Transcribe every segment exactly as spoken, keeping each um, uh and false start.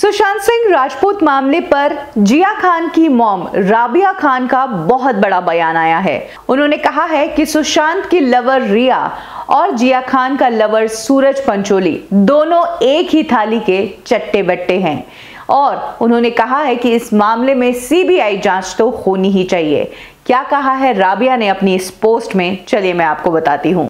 सुशांत सिंह राजपूत मामले पर जिया खान की मॉम राबिया खान का बहुत बड़ा बयान आया है। उन्होंने कहा है कि सुशांत की लवर रिया और जिया खान का लवर सूरज पंचोली दोनों एक ही थाली के चट्टे बट्टे हैं और उन्होंने कहा है कि इस मामले में सीबीआई जांच तो होनी ही चाहिए। क्या कहा है राबिया ने अपनी इस पोस्ट में, चलिए मैं आपको बताती हूँ।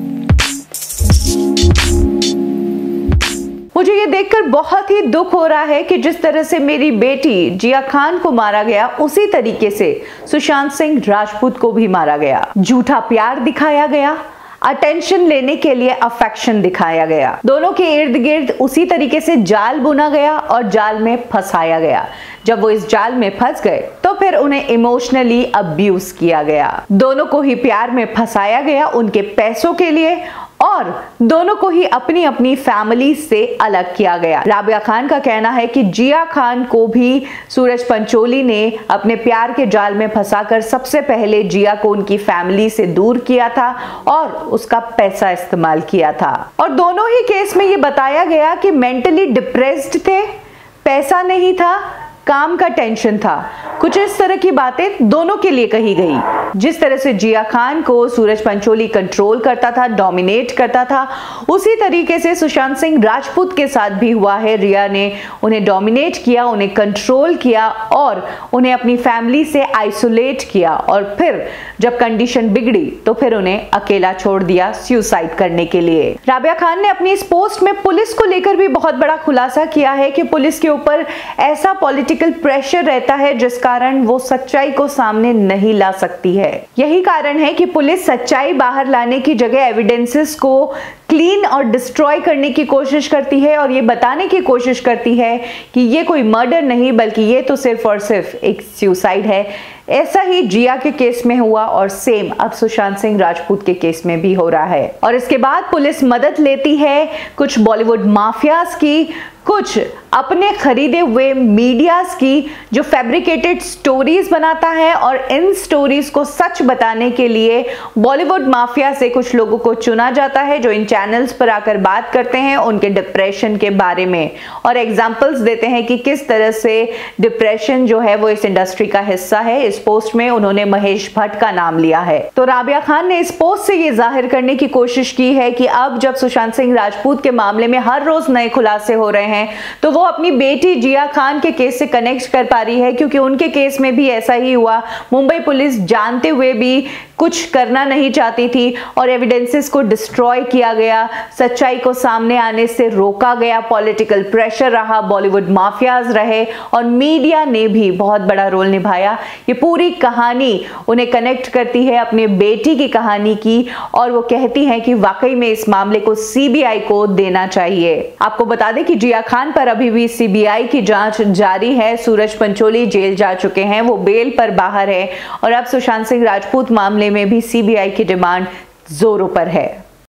मुझे ये देखकर बहुत ही दुख हो रहा है कि जिस तरह से मेरी बेटी जिया खान को मारा गया, उसी तरीके से सुशांत सिंह राजपूत को भी मारा गया। झूठा प्यार दिखाया गया, अटेंशन लेने के लिए अफेक्शन दिखाया गया, दोनों के इर्द गिर्द उसी तरीके से जाल बुना गया और जाल में फंसाया गया। जब वो इस जाल में फंस गए तो फिर उन्हें इमोशनली अब्यूज किया गया। दोनों को ही प्यार में फंसाया गया उनके पैसों के लिए और दोनों को ही अपनी अपनी फैमिली से अलग किया गया। राबिया खान का कहना है कि जिया खान को भी सूरज पंचोली ने अपने प्यार के जाल में फंसाकर सबसे पहले जिया को उनकी फैमिली से दूर किया था और उसका पैसा इस्तेमाल किया था। और दोनों ही केस में ये बताया गया कि मेंटली डिप्रेस्ड थे, पैसा नहीं था, काम का टेंशन था। कुछ इस तरह की बातें दोनों के लिए कही गई। जिस तरह से जिया खान को सूरज पंचोली कंट्रोल करता था, डोमिनेट करता था, उसी तरीके से सुशांत सिंह राजपूत के साथ भी हुआ है। रिया ने उन्हें डोमिनेट किया, उन्हें कंट्रोल किया और उन्हें अपनी फैमिली से आइसोलेट किया और फिर जब कंडीशन बिगड़ी तो फिर उन्हें अकेला छोड़ दिया सुसाइड करने के लिए। राबिया खान ने अपनी इस पोस्ट में पुलिस को लेकर भी बहुत बड़ा खुलासा किया है कि पुलिस के ऊपर ऐसा पॉलिटिकल प्रेशर रहता है जिस कारण वो सच्चाई को सामने नहीं ला सकती है। यही कारण है कि पुलिस सच्चाई बाहर लाने की जगह एविडेंसेस को क्लीन और डिस्ट्रॉय करने की कोशिश करती है और ये बताने की कोशिश करती है कि ये कोई मर्डर नहीं बल्कि ये तो सिर्फ और सिर्फ एक सुसाइड है। ऐसा ही जिया के केस में हुआ और सेम अब सुशांत सिंह राजपूत के केस में भी हो रहा है। और इसके बाद पुलिस मदद लेती है कुछ बॉलीवुड माफियाज की, कुछ अपने खरीदे हुए मीडियाज की जो फैब्रिकेटेड स्टोरीज बनाता है और इन स्टोरीज को सच बताने के लिए बॉलीवुड माफिया से कुछ लोगों को चुना जाता है जो इन चैनल्स पर आकर बात करते हैं उनके डिप्रेशन के बारे में और एग्जांपल्स देते हैं कि किस तरह से डिप्रेशन जो है वो इस इंडस्ट्री का हिस्सा है। इस पोस्ट में उन्होंने महेश भट्ट का नाम लिया है। तो राबिया खान ने इस पोस्ट से ये जाहिर करने की कोशिश की है कि अब जब सुशांत सिंह राजपूत के मामले में हर रोज नए खुलासे हो रहे हैं तो वो अपनी बेटी जिया खान के केस से कनेक्ट कर पा रही है क्योंकि उनके केस में भी ऐसा ही हुआ। मुंबई पुलिस जानते हुए भी कुछ करना नहीं चाहती थी और एविडेंसेस को डिस्ट्रॉय किया गया, सच्चाई को सामने आने से रोका गया, पॉलिटिकल प्रेशर रहा, बॉलीवुड माफियाज रहे और मीडिया ने भी बहुत बड़ा रोल निभाया। ये पूरी कहानी उन्हें कनेक्ट करती है अपने बेटी की कहानी की और वो कहती हैं कि वाकई में इस मामले को सीबीआई को देना चाहिए। आपको बता दें कि जिया खान पर अभी भी सीबीआई की जांच जारी है। सूरज पंचोली जेल जा चुके हैं, वो बेल पर बाहर है और अब सुशांत सिंह राजपूत मामले में भी सीबीआई की डिमांड जोरों पर है।